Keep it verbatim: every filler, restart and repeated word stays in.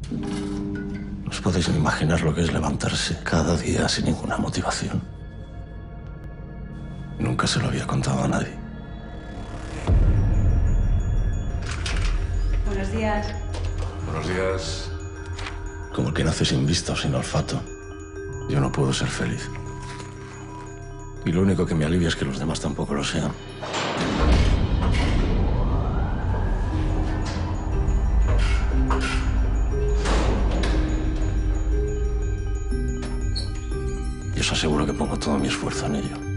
No os podéis ni imaginar lo que es levantarse cada día sin ninguna motivación. Nunca se lo había contado a nadie. Buenos días. Buenos días. Como el que nace sin vista o sin olfato. Yo no puedo ser feliz. Y lo único que me alivia es que los demás tampoco lo sean. Y os aseguro que pongo todo mi esfuerzo en ello.